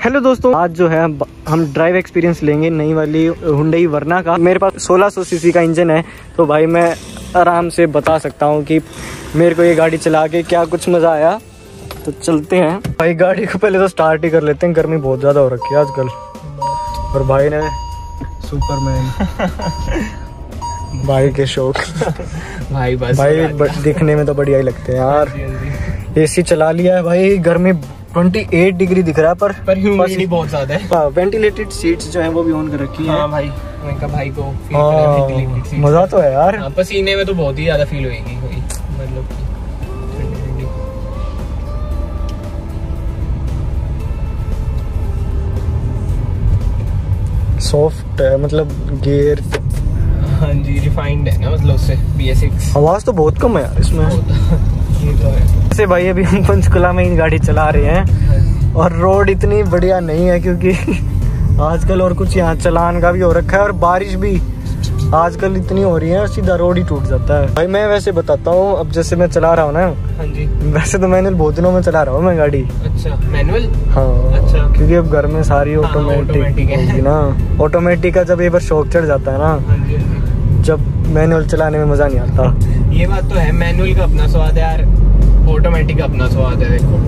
Hello दोस्तों, आज जो है हम ड्राइव एक्सपीरियंस लेंगे नई वाली हुंडई वर्ना का। मेरे पास 1600 सीसी का इंजन है, तो भाई मैं आराम से बता सकता हूँ कि मेरे को ये गाड़ी चला के क्या कुछ मज़ा आया। तो चलते हैं भाई, गाड़ी को पहले तो स्टार्ट ही कर लेते हैं। गर्मी बहुत ज़्यादा हो रखी है आजकल। और भाई ने सुपरमैन भाई के शौक भाई बस भाई दिखने में तो बढ़िया ही लगते हैं यार। एसी चला लिया है भाई, गर्मी 28 डिग्री दिख रहा है पर ह्यूमिडिटी बहुत ज्यादा है। वेंटिलेटेड सीट्स जो है वो भी ऑन कर रखी है। हाँ भाई, मैं कहा भाई को फील करा, मजा तो है यार। पसीने में तो बहुत ही ज्यादा फील होगी मतलब सॉफ्ट है, मतलब गियर। हाँ जी, रिफाइंड है ना, मतलब उससे BS6। आवाज तो बहुत कम है यार इसमें। ये तो है। वैसे भाई अभी हम पंचकुला में ही गाड़ी चला रहे हैं और रोड इतनी बढ़िया नहीं है क्योंकि आजकल और कुछ यहाँ चलान का भी हो रखा है और बारिश भी आजकल इतनी हो रही है, सीधा रोड ही टूट जाता है। भाई मैं वैसे बताता हूँ, अब जैसे मैं चला रहा हूँ ना। हाँ जी। वैसे तो मैंने बहुत दिनों में चला रहा हूँ मैं गाड़ी। अच्छा, मैनुअल? हाँ अच्छा, क्योंकि अब घर में सारी ऑटोमेटिक है ना। ऑटोमेटिक का जब एक बार शौक चढ़ जाता है ना, जब मैनुअल चलाने में मजा नहीं आता। ये बात तो है, मैनुअल का अपना स्वाद है यार, ऑटोमेटिक का अपना स्वाद है। देखो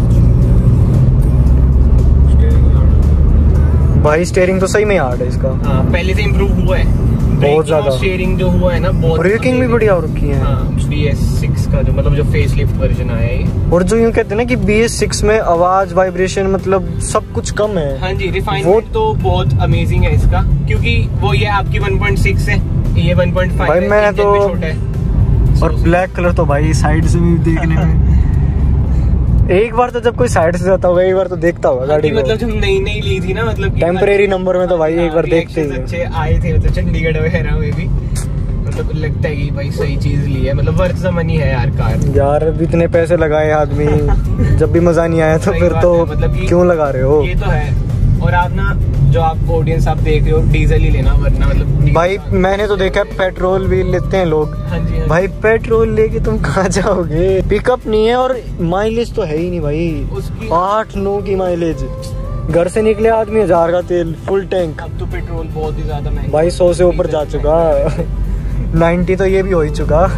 भाई स्टीयरिंग तो सही में हार्ड है इसका। हाँ, पहले से इम्प्रूव हुआ है बहुत ज्यादा। स्टीयरिंग जो हुआ है ना, बहुत ब्रेकिंग भी बढ़िया हो रखी है। हाँ, BS6 का जो मतलब जो फेसलिफ्ट वर्जन आया है। और जो यूँ कहते हैं ना कि BS6 में आवाज, वाइब्रेशन, मतलब सब कुछ कम है। हाँ जी, रिफाइनमेंट तो बहुत अमेजिंग है इसका, क्योंकि वो ये आपकी 1.6 है, ये 1.5 भाई मैं तो छोटा है। और ब्लैक कलर तो भाई साइड से भी देखने में एक बार तो जब कोई साइड से जाता होगा, एक बार तो देखता होगा गाड़ी को। मतलब जब नई ली थी ना, मतलब टेम्परेरी नंबर में तो भाई एक बार देखते ही अच्छे आए थे, मतलब चंडीगढ़ वगैरह में भी, मतलब लगता है कि भाई सही चीज ली है, मतलब वर्थ द मनी है यार कार। यार अब इतने पैसे लगाए आदमी जब भी मजा नहीं आया तो फिर तो मतलब क्यों लगा रहे हो। ये तो है। और आप ना, जो आप ऑडियंस आप देख रहे हो, डीजल ही लेना, वरना मतलब भाई मैंने तो देखा पेट्रोल भी लेते हैं लोग। हाँ जी, हाँ। भाई पेट्रोल लेके तुम कहाँ जाओगे, पिकअप नहीं है और माइलेज तो है ही नहीं भाई। उसकी 8-9 की माइलेज। घर से निकले आदमी 1000 का तेल फुल टैंक। अब तो पेट्रोल बहुत ही ज्यादा महंगा भाई 100 से ऊपर जा चुका 90 तो ये भी हो ही चुका।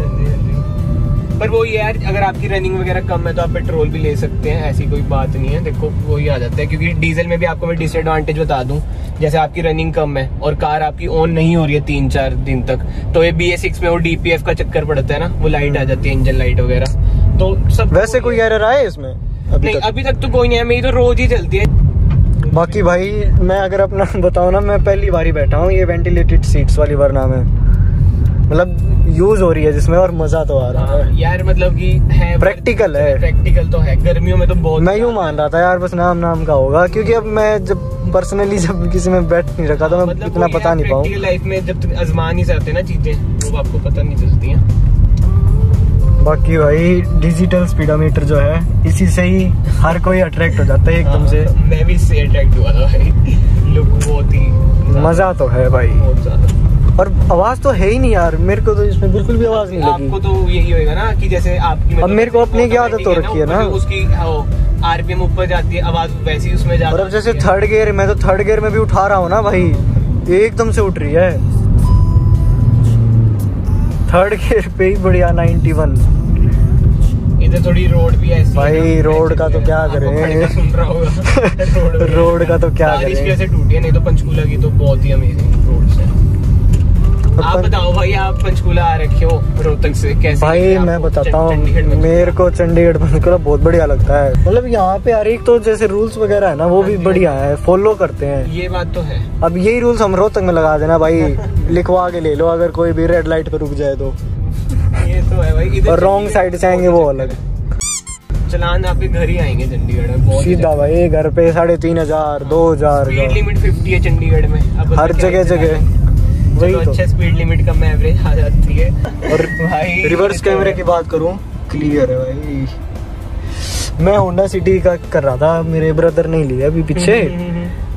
पर वो यार, अगर आपकी रनिंग वगैरह कम है तो आप पेट्रोल भी ले सकते हैं, ऐसी कोई बात नहीं है। देखो वो ही आ जाता है, क्योंकि डीजल में भी आपको मैं डिसएडवांटेज बता दूं, जैसे आपकी रनिंग कम है और कार आपकी ऑन नहीं हो रही है 3-4 दिन तक, तो ये BS6 में वो DPF का चक्कर पड़ता है ना, वो लाइट आ जाती है, इंजन लाइट वगैरह। तो सब वैसे कोई एरर आया इसमें अभी तक तो कोई नहीं है, मेरी तो रोज ही चलती है। बाकी भाई मैं अगर अपना बताऊं ना, मैं पहली बार ही बैठा हूँ ये वेंटिलेटेड सीट्स वाली वर्ना में, मतलब यूज हो रही है जिसमें, और मजा तो आ रहा है यार। मतलब कि है, प्रैक्टिकल है। प्रैक्टिकल तो है, गर्मियों में तो बहुत। मैं यूँ मान रहा था यार बस नाम का होगा, क्योंकि अब मैं जब पर्सनली जब किसी में बैठ नहीं रखा तो मैं मतलब इतना पता नहीं पाऊँ। प्रैक्टिकल लाइफ में जब तक आजमा नहीं सकते ना चीजें, वो आपको पता नहीं चलती हैं। बाकी भाई डिजिटल स्पीडोमीटर जो है, इसी से ही हर कोई अट्रैक्ट हो जाता है एकदम से। मैं भी इससे अट्रैक्ट हुआ था भाई, लुक बहुत ही मजा तो है भाई, बहुत ज्यादा। और आवाज तो है ही नहीं यार, मेरे को तो इसमें बिल्कुल भी आवाज नहीं लगी। आपको तो यही होगा ना कि जैसे आपकी, अब मेरे को अपनी की आदत हो रखी है ना, उसकी RPM ऊपर जाती है, आवाज वैसी उसमें जाती है। और अब जैसे थर्ड गियर, मैं तो थर्ड गियर में भी उठा रहा हूँ ना भाई, एकदम से उठ रही है थर्ड गियर पे ही बढ़िया 91। इधर थोड़ी रोड भी ऐसी भाई रोड का तो क्या करें, सुन रहा होगा रोड का तो क्या बारिश करें। कैसे टूटी है, नहीं तो पंचकूला की तो बहुत ही अमेजिंग रोड है। आप बताओ भाई, आप पंचकूला आ रखे हो रोहतक से, कैसे? भाई मैं बताता हूँ, मेरे को चंडीगढ़ पंचकूला बहुत बढ़िया लगता है। मतलब यहाँ पे हर एक तो जैसे रूल्स वगैरह है ना, वो भी बढ़िया है, फॉलो करते हैं। ये बात तो है। अब यही रूल्स हम रोहतक में लगा देना भाई, लिखवा के ले लो, अगर कोई भी रेड लाइट पे रुक जाए तो। ये तो है भाई। और रॉन्ग साइड से आएंगे वो अलग, चलान आपके घर ही आएंगे चंडीगढ़ में बहुत सीधा भाई घर पे 3500 2000। स्पीड लिमिट 50 है चंडीगढ़ में, अब हर जगह वही तो। अच्छा, स्पीड लिमिट कम एवरेज आ जाती है। और भाई रिवर्स कैमरे की बात करूं, क्लियर है भाई। मैं होंडा सिटी का कर रहा था, मेरे ब्रदर ने लिया अभी पीछे,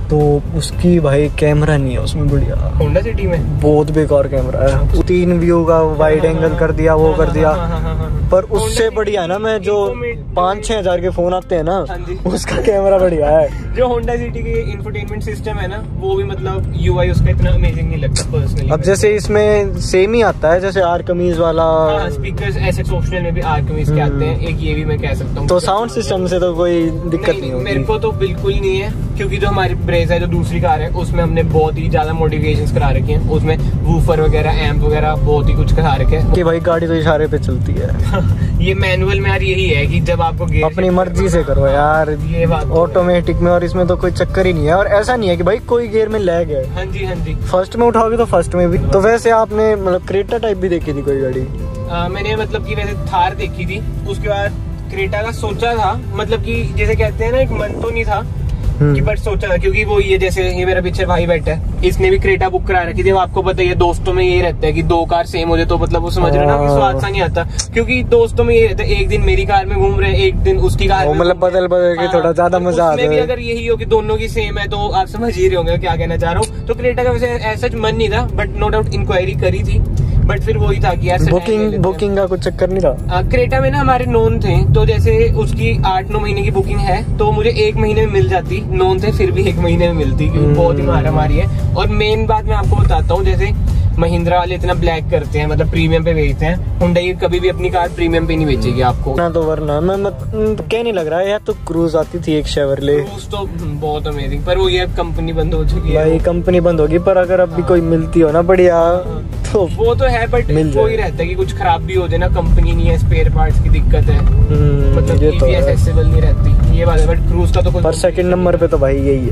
तो उसकी भाई कैमरा नहीं है उसमें बढ़िया। होंडा सिटी में बहुत बेकार कैमरा है, 3 व्यू का वाइड एंगल कर दिया, वो कर दिया। पर उससे बढ़िया ना, मैं जो 5-6 हजार के फोन आते हैं ना, उसका कैमरा बढ़िया है। जो होंडा सिटी के इंफोटेनमेंट सिस्टम है ना, वो भी मतलब यूआई उसका इतना अमेजिंग नहीं लगता पर्सनली। अब जैसे इसमें सेम ही आता है जैसे आर्कमीज वाला, स्पीकर्स ऐसे ऑप्शनल में भी आर्कमीज के आते हैं, एक ये भी मैं कह सकता हूँ। तो साउंड सिस्टम से तो कोई दिक्कत नहीं होगी मेरे को तो बिल्कुल नहीं है, क्योंकि जो हमारी ब्रेजा है जो दूसरी कार है उसमें हमने बहुत ही ज्यादा मॉडिफिकेशंस करा रखी हैं। उसमें वूफर वगैरह, एम्प वगैरह बहुत ही कुछ करा रखे हैं कि भाई गाड़ी तो इशारे पे चलती है। ये मैनुअल में यार यही है कि जब आपको अपनी मर्जी से करो यार, ये बात ऑटोमेटिक में, और इसमें तो कोई चक्कर ही नहीं है। और ऐसा नहीं है कि भाई कोई गियर में लैग है। हाँ जी, हाँ जी। फर्स्ट में उठाओगे तो फर्स्ट में भी। तो वैसे आपने मतलब क्रेटा टाइप भी देखी थी कोई गाड़ी? मैंने मतलब कि वैसे थार देखी थी, उसके बाद क्रेटा का सोचा था, मतलब कि जैसे कहते हैं ना, एक मन तो नहीं था कि, बट सोचा था, क्योंकि वो ये जैसे ये मेरा पीछे भाई बैठा है, इसने भी क्रेटा बुक करा रखी थी। आपको पता है दोस्तों में ये रहता है कि 2 कार सेम हो जाए तो मतलब वो समझ रहे ना कि स्वाद सा नहीं आता, क्योंकि दोस्तों में ये रहता है एक दिन मेरी कार में घूम रहे, एक दिन उसकी कार में, मतलब बदल के थोड़ा ज्यादा मजा आता है। अगर यही हो कि दोनों की सेम है तो आप समझ ही रहे होंगे क्या कहना चाह रहा हूँ। तो क्रेटा का वैसे ऐसा मन नहीं था, बट नो डाउट इंक्वायरी करी थी, बट फिर वही था कि यार बुकिंग का कुछ चक्कर नहीं था। क्रेटा में ना हमारे नोन थे, तो जैसे उसकी 8-9 महीने की बुकिंग है, तो मुझे 1 महीने में मिल जाती। नोन थे फिर भी 1 महीने में मिलती, क्योंकि बहुत ही मारामारी है। और मेन बात मैं आपको बताता हूँ, जैसे महिंद्रा वाले इतना ब्लैक करते हैं, मतलब प्रीमियम पे बेचते हैं, हुंडई कभी भी अपनी कार प्रीमियम पे नहीं बेचेगी आपको ना। तो वरना मैं क्या नहीं लग रहा है यार। तो क्रूज आती थी एक शेवरले, क्रूज तो बहुत अमेजिंग, पर वो ये कंपनी बंद हो चुकी है भाई। कंपनी बंद होगी, पर अगर अब भी कोई मिलती हो ना बढ़िया तो वो तो है, बट वही रहता है कि कुछ खराब भी हो जाए ना, कंपनी नहीं है, स्पेयर पार्ट्स की दिक्कत है, मतलब ये तो एक्सेसिबल नहीं रहती, ये बात है। बट क्रूज का तो कुछ, पर सेकंड नंबर पे तो भाई यही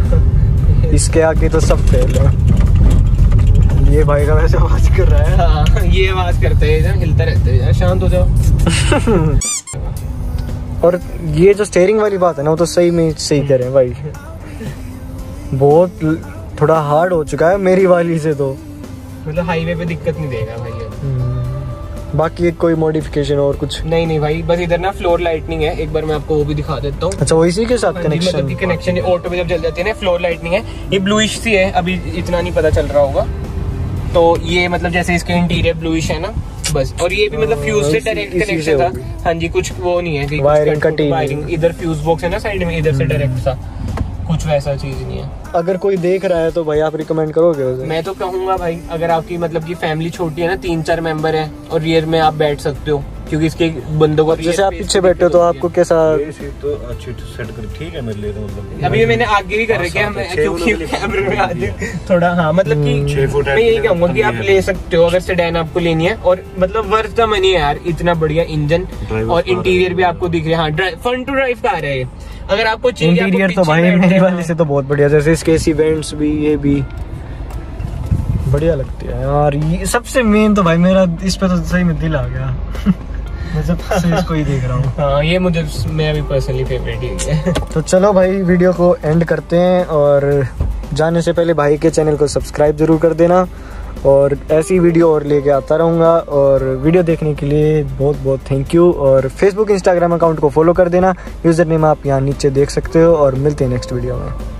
है। इसके आगे तो सब फेल है। ये भाई का वैसे आवाज कर रहा है। हाँ, ये आवाज करते हैं, हिलता रहता है, शांत हो जाओ। और ये जो स्टीयरिंग वाली बात है ना, वो तो सही में सही कह रहे हैं भाई। बहुत थोड़ा हार्ड हो चुका है मेरी वाली से, तो मतलब हाईवे पे दिक्कत नहीं देगा भाई। बाकी कोई मॉडिफिकेशन और कुछ नहीं भाई, बस इधर ना फ्लोर लाइटनिंग है, एक बार मैं आपको वो भी दिखा देता हूँ। अच्छा, वो इसी के साथ कनेक्शन? मतलब कनेक्शन ऑटो पे जब जल जाती है ना, फ्लोर लाइटनिंग है। ये ब्लूइश सी है, अभी इतना नहीं पता चल रहा होगा। तो ये मतलब जैसे इसके इंटीरियर ब्लूइश है ना, बस। और ये भी मतलब फ्यूज से डायरेक्ट कनेक्शन था। हाँ जी, कुछ वो नहीं है वायरिंग, इधर फ्यूज बॉक्स है ना साइड में, इधर से डायरेक्ट था, कुछ वैसा चीज नहीं है। अगर कोई देख रहा है तो भाई आप रिकमेंड करोगे उसे? मैं तो कहूंगा भाई, अगर आपकी मतलब की फैमिली छोटी है ना, 3-4 मेंबर है, और रियर में आप बैठ सकते हो, क्योंकि इसके बंदों को जैसे आप पीछे बैठे हो तो आपको कैसा? तो अच्छी सेट कर, ठीक है मेरे लिए तो मतलब। अभी मैंने आगे भी कर रखी है, क्योंकि कैमरे में आज थोड़ा, हाँ मतलब कि 6 फुट मैं यही कहूंगा कि आप ले सकते हो अगर सेडान आपको लेनी है। और मतलब वर्थ द मनी है यार, इतना बढ़िया इंजन और इंटीरियर भी आपको दिख रहा है। हाँ, फन टू ड्राइव कार है। अगर आपको चाहिए इंटीरियर तो भाई मेरी वाली से तो बहुत बढ़िया, जैसे इसके इवेंट्स भी, ये भी बढ़िया लगती है यार। ये सबसे मेन तो भाई मेरा इस पे तो सही में दिल आ गया। मैं जब से इसको ही देख रहा हूँ। हाँ, ये मुझे मेरा भी पर्सनली फेवरेट ही है। तो चलो भाई, वीडियो को एंड करते हैं, और जाने से पहले भाई के चैनल को सब्सक्राइब जरूर कर देना, और ऐसी वीडियो और लेके आता रहूँगा। और वीडियो देखने के लिए बहुत बहुत थैंक यू। और फेसबुक इंस्टाग्राम अकाउंट को फॉलो कर देना, यूज़र नेम आप यहाँ नीचे देख सकते हो। और मिलते हैं नेक्स्ट वीडियो में।